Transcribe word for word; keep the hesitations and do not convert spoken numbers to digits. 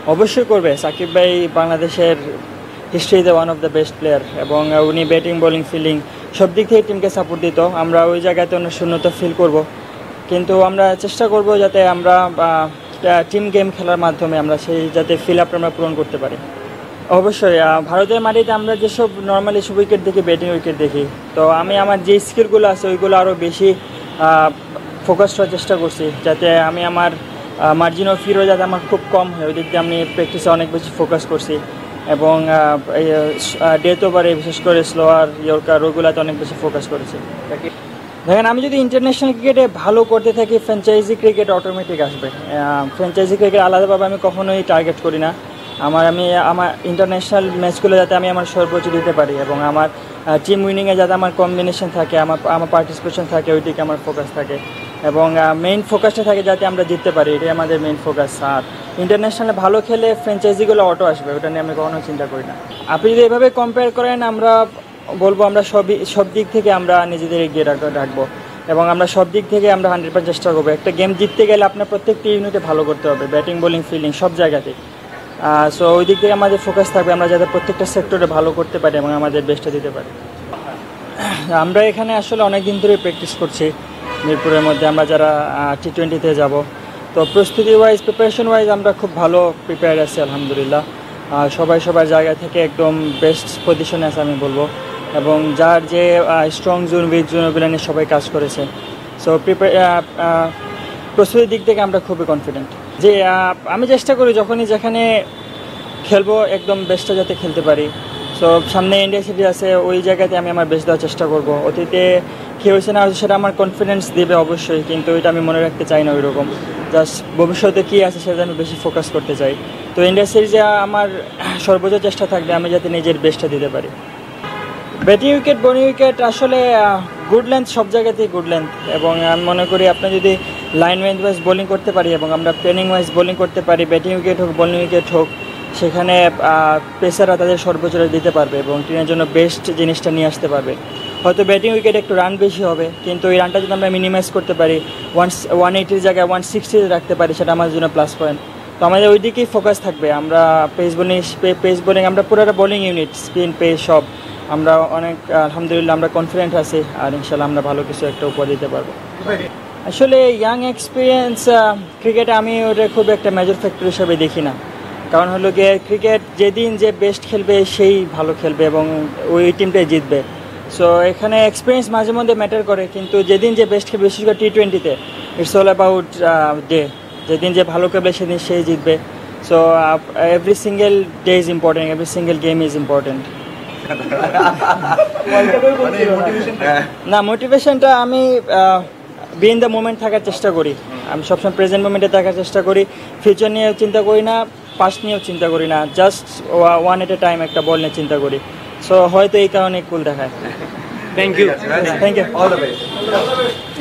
অবশ্যই করবে। সাকিব ভাই বাংলাদেশের হিস্ট্রিতে one of the best player এবং উনি ব্যাটিং বোলিং ফিল্ডিং সব দিক থেকে টিমকে সাপোর্ট দিত। আমরা ওই জায়গাতে অনেক শূন্যতা ফিল করব, কিন্তু আমরা চেষ্টা করব যাতে আমরা টিম গেম খেলার মাধ্যমে আমরা সেই যাতে ফিল আপটা আমরা পূরণ করতে পারি। অবশ্যই ভারতের মাটিতে আমরা যেসব নর্মালি সব উইকেট দেখি, ব্যাটিং উইকেট দেখি, তো আমি আমার যে স্কিলগুলো আছে ওইগুলো আরও বেশি ফোকাস করার চেষ্টা করছি, যাতে আমি আমার মার্জিন অফ এরর যাতে আমার খুব কম হয় ওই দিক দিয়ে আমি প্র্যাকটিসে অনেক বেশি ফোকাস করছি এবং ডেথ ওভারে বিশেষ করে স্লোয়ার ইয়র্কার ওগুলোতে অনেক বেশি ফোকাস করেছি। দেখেন, আমি যদি ইন্টারন্যাশনাল ক্রিকেটে ভালো করতে থাকি ফ্র্যাঞ্চাইজি ক্রিকেট অটোমেটিক আসবে। ফ্র্যাঞ্চাইজি ক্রিকেট আলাদাভাবে আমি কখনোই টার্গেট করি না। আমার আমি আমার ইন্টারন্যাশনাল ম্যাচগুলো যাতে আমি আমার সর্বোচ্চ দিতে পারি এবং আমার টিম উইনিংয়ে যাতে আমার কম্বিনেশন থাকে, আমার আমার পার্টিসিপেশন থাকে, ওই দিকে আমার ফোকাস থাকে এবং মেইন ফোকাসটা থাকে যাতে আমরা জিততে পারি, এটাই আমাদের মেইন ফোকাস। আর ইন্টারন্যাশনালে ভালো খেলে ফ্র্যাঞ্চাইজিগুলো অটো আসবে, ওটা নিয়ে আমি কখনো চিন্তা করি না। আপনি যদি এভাবে কম্পেয়ার করেন, আমরা বলবো আমরা সবই সব দিক থেকে আমরা নিজেদের এগিয়ে রাখবো এবং আমরা সব দিক থেকে আমরা হান্ড্রেড পার্সেন্ট চেষ্টা করবো। একটা গেম জিততে গেলে আপনার প্রত্যেকটি ইউনিটে ভালো করতে হবে, ব্যাটিং বোলিং ফিল্ডিং সব জায়গাতেই। সো ওই দিক থেকে আমাদের ফোকাস থাকবে আমরা যাতে প্রত্যেকটা সেক্টরে ভালো করতে পারি এবং আমাদের বেস্টটা দিতে পারি। আমরা এখানে আসলে অনেক দিন ধরে প্র্যাকটিস করছি মিরপুরের মধ্যে, আমরা যারা টি টোয়েন্টিতে যাব। তো প্রস্তুতি ওয়াইজ, প্রিপারেশন ওয়াইজ আমরা খুব ভালো প্রিপেয়ার আছি আলহামদুলিল্লাহ। সবাই সবার জায়গা থেকে একদম বেস্ট পজিশনে আছে আমি বলবো, এবং যার যে স্ট্রং জোন উইক জোন ওগুলো নিয়ে সবাই কাজ করেছে। সো প্রিপেয়ার প্রস্তুতির দিক থেকে আমরা খুবই কনফিডেন্ট যে আমি চেষ্টা করি যখনই যেখানে খেলবো একদম বেস্টটা যাতে খেলতে পারি। সো সামনে ইন্ডিয়া সিটি আছে, ওই জায়গাতে আমি আমার বেস্ট দেওয়ার চেষ্টা করব। অতীতে কী হয়েছে না হয়েছে সেটা আমার কনফিডেন্স দেবে অবশ্যই, কিন্তু এটা আমি মনে রাখতে চাই না ওই রকম। জাস্ট ভবিষ্যতে কী আছে সেটা আমি বেশি ফোকাস করতে চাই। তো ইন্ডিয়া সিরিজে আমার সর্বোচ্চ চেষ্টা থাকবে আমি যাতে নিজের বেস্টটা দিতে পারি। ব্যাটিং উইকেট, বোলিং উইকেট আসলে গুড লেন্থ সব জায়গাতেই গুড লেন্থ, এবং আমি মনে করি আপনি যদি লাইন ওয়াইজ বোলিং করতে পারি এবং আমরা প্ল্যানিং ওয়াইজ বোলিং করতে পারি, ব্যাটিং উইকেট হোক বোলিং উইকেট হোক, সেখানে পেসাররা তাদের সর্বোচ্চ দিতে পারবে এবং টিমের জন্য বেস্ট জিনিসটা নিয়ে আসতে পারবে। হয়তো ব্যাটিং উইকেট একটু রান বেশি হবে, কিন্তু এই রানটা যদি আমরা মিনিমাইজ করতে পারি, ওয়ান ওয়ান এইটির জায়গায় ওয়ান সিক্সটিতে রাখতে পারি, সেটা আমাদের জন্য প্লাস পয়েন্ট। তো আমাদের ওই দিকেই ফোকাস থাকবে। আমরা পেস বোলিং পেস বোলিং আমরা পুরোটা বোলিং ইউনিট, স্পিন পেস সব আমরা অনেক আলহামদুলিল্লাহ আমরা কনফিডেন্ট আছি, আর ইনশাল্লাহ আমরা ভালো কিছু একটা উপহার দিতে পারবো। আসলে ইয়াং এক্সপিরিয়েন্স ক্রিকেটে আমি ওটা খুব একটা মেজর ফ্যাক্টর হিসাবে দেখি না, কারণ হলো গিয়ে ক্রিকেট যেদিন যে বেস্ট খেলবে সেই ভালো খেলবে এবং ওই টিমটাই জিতবে। সো এখানে এক্সপিরিয়েন্স মাঝে মধ্যে ম্যাটার করে, কিন্তু যেদিন যে বেস্ট খেলবে, বিশেষ করে টি টোয়েন্টিতে ইটস অল অ্যাবাউট ডে, যেদিন যে ভালো খেলবে সেদিন সেই জিতবে। So every single day is important, every single game is important. না, মোটিভেশনটা আমি বি ইন দ্য মোমেন্ট থাকার চেষ্টা করি। আমি সবসময় প্রেজেন্ট মোমেন্টে থাকার চেষ্টা করি, ফিউচার নিয়ে চিন্তা করি না, পাস্ট নিয়েও চিন্তা করি না, just one at a time একটা বল নিয়ে চিন্তা করি। সো হয়তো এই কারণে কুল দেখায়। Thank you, thank you, all the best.